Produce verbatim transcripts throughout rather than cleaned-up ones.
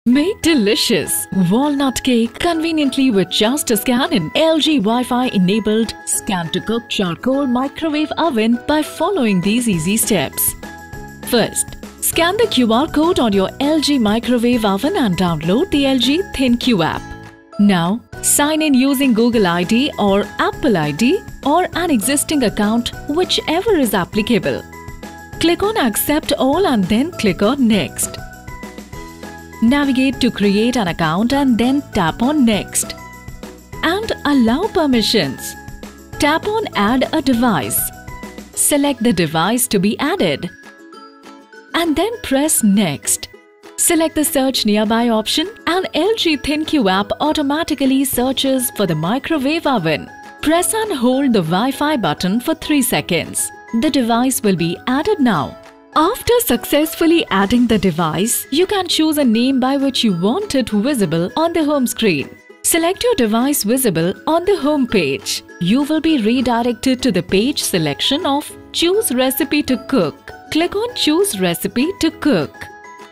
Make delicious walnut cake conveniently with just a scan in L G Wi-Fi enabled Scan to Cook charcoal microwave oven by following these easy steps. First, scan the Q R code on your L G microwave oven and download the L G ThinQ app. Now, sign in using Google I D or Apple I D or an existing account, whichever is applicable. Click on Accept All and then click on Next. Navigate to create an account and then tap on Next. And allow permissions. Tap on Add a device. Select the device to be added. And then press Next. Select the Search Nearby option and L G ThinQ app automatically searches for the microwave oven. Press and hold the Wi-Fi button for three seconds. The device will be added now. After successfully adding the device, you can choose a name by which you want it visible on the home screen. Select your device visible on the home page. You will be redirected to the page selection of Choose Recipe to Cook. Click on Choose Recipe to Cook.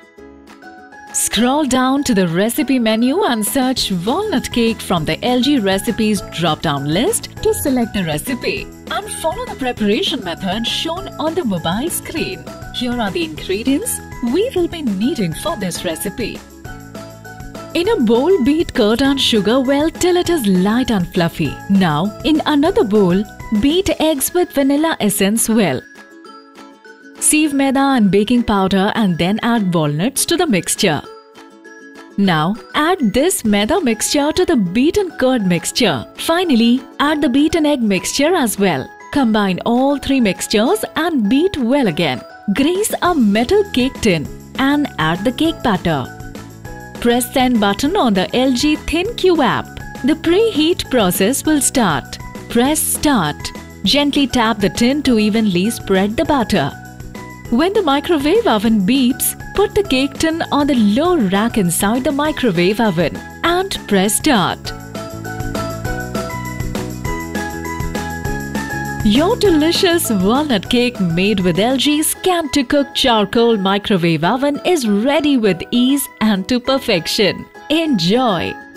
Scroll down to the recipe menu and search walnut cake from the L G Recipes drop-down list to select the recipe and follow the preparation method shown on the mobile screen. Here are the ingredients we will be needing for this recipe. In a bowl, beat curd and sugar well till it is light and fluffy. Now, in another bowl, beat eggs with vanilla essence well. Sieve maida and baking powder and then add walnuts to the mixture. Now, add this maida mixture to the beaten curd mixture. Finally, add the beaten egg mixture as well. Combine all three mixtures and beat well again. Grease a metal cake tin and add the cake batter. Press Send button on the L G ThinQ app. The preheat process will start. Press Start. Gently tap the tin to evenly spread the batter. When the microwave oven beeps, put the cake tin on the low rack inside the microwave oven and press Start. Your delicious walnut cake made with L G Scan to Cook charcoal microwave oven is ready with ease and to perfection. Enjoy!